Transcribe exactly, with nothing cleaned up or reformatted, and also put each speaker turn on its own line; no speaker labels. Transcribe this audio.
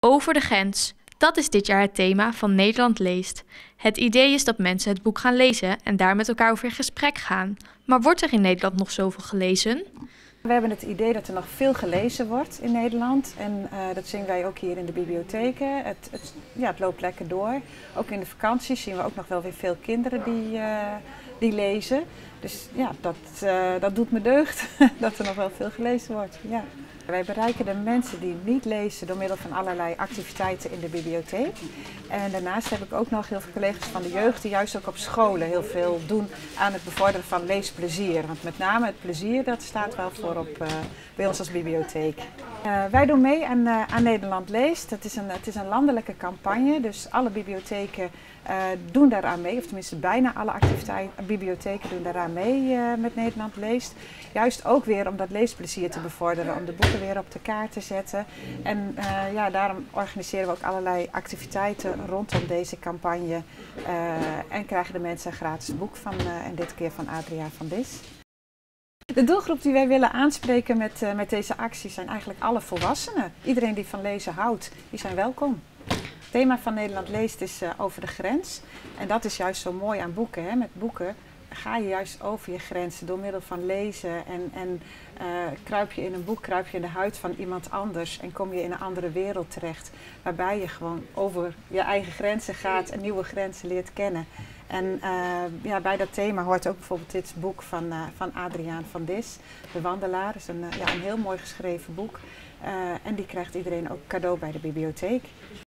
Over de grens. Dat is dit jaar het thema van Nederland leest. Het idee is dat mensen het boek gaan lezen en daar met elkaar over in gesprek gaan. Maar wordt er in Nederland nog zoveel gelezen?
We hebben het idee dat er nog veel gelezen wordt in Nederland en uh, dat zien wij ook hier in de bibliotheken. Het, het, ja, het loopt lekker door. Ook in de vakanties zien we ook nog wel weer veel kinderen die, uh, die lezen. Dus ja, dat, uh, dat doet me deugd dat er nog wel veel gelezen wordt. Ja. Wij bereiken de mensen die niet lezen door middel van allerlei activiteiten in de bibliotheek. En daarnaast heb ik ook nog heel veel collega's van de jeugd die juist ook op scholen heel veel doen aan het bevorderen van leesplezier. Want met name het plezier, dat staat wel voorop uh, bij ons als bibliotheek. Uh, wij doen mee aan, uh, aan Nederland leest. Het is, een, het is een landelijke campagne, dus alle bibliotheken uh, doen daaraan mee. Of tenminste bijna alle activiteiten, bibliotheken doen daaraan mee uh, met Nederland leest. Juist ook weer om dat leesplezier te bevorderen, om de boeken weer op de kaart te zetten. En uh, ja, daarom organiseren we ook allerlei activiteiten rondom deze campagne. Uh, en krijgen de mensen een gratis boek van, uh, en dit keer van Adriaan van Dis. De doelgroep die wij willen aanspreken met, uh, met deze actie zijn eigenlijk alle volwassenen. Iedereen die van lezen houdt, die zijn welkom. Het thema van Nederland leest is uh, over de grens. En dat is juist zo mooi aan boeken. Hè? Met boeken ga je juist over je grenzen door middel van lezen en, en uh, kruip je in een boek, kruip je in de huid van iemand anders en kom je in een andere wereld terecht. Waarbij je gewoon over je eigen grenzen gaat en nieuwe grenzen leert kennen. En uh, ja, bij dat thema hoort ook bijvoorbeeld dit boek van, uh, van Adriaan van Dis, De Wandelaar. Dat is een, uh, ja, een heel mooi geschreven boek uh, en die krijgt iedereen ook cadeau bij de bibliotheek.